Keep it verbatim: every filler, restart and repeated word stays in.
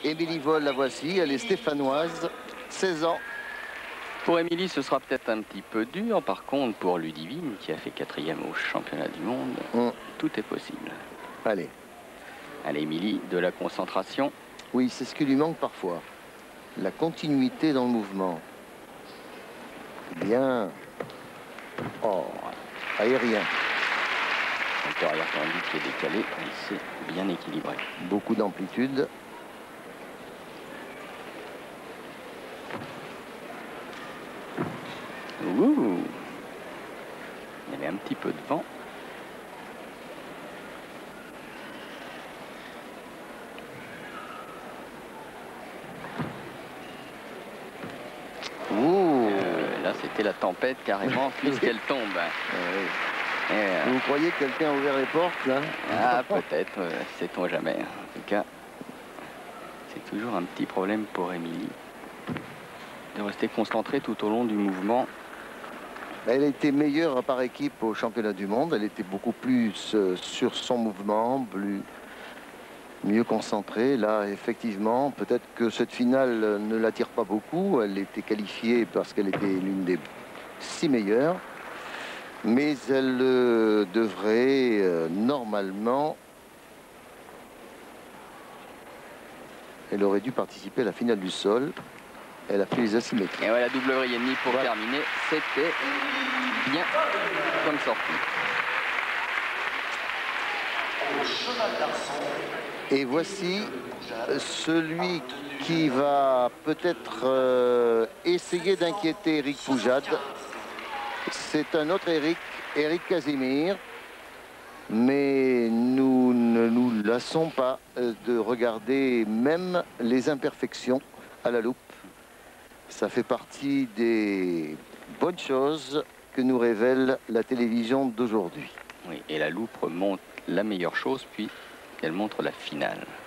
Émilie Vol, la voici, elle est stéphanoise, seize ans. Pour Émilie, ce sera peut-être un petit peu dur. Par contre, pour Ludivine, qui a fait quatrième au championnat du monde, mmh. tout est possible. Allez. Allez, Émilie, de la concentration. Oui, c'est ce qui lui manque parfois. La continuité dans le mouvement. Bien. Oh, aérien. Un peu arrière tendu qui est décalé, et c'est bien équilibré. Beaucoup d'amplitude. Ouh. Il y avait un petit peu de vent. Ouh. Euh, là, c'était la tempête carrément, puisqu'elle tombe. Oui. Euh, Vous croyez que quelqu'un a ouvert les portes là? Ah, peut-être, euh, sait-on jamais. En tout cas, c'est toujours un petit problème pour Émilie de rester concentrée tout au long du mouvement. Elle était meilleure par équipe au championnat du monde. Elle était beaucoup plus euh, sur son mouvement, plus mieux concentrée. Là, effectivement, peut-être que cette finale ne l'attire pas beaucoup. Elle était qualifiée parce qu'elle était l'une des six meilleures. Mais elle euh, devrait euh, normalement... Elle aurait dû participer à la finale du sol. Elle a fait les asymétries. Et voilà, double vrille et demi pour voilà. terminer. C'était bien comme sortie. Et voici celui qui va peut-être euh, essayer d'inquiéter Eric Poujade. C'est un autre Eric, Eric Casimir. Mais nous ne nous lassons pas de regarder même les imperfections à la loupe. Ça fait partie des bonnes choses que nous révèle la télévision d'aujourd'hui. Oui, et la loupe montre la meilleure chose, puis elle montre la finale.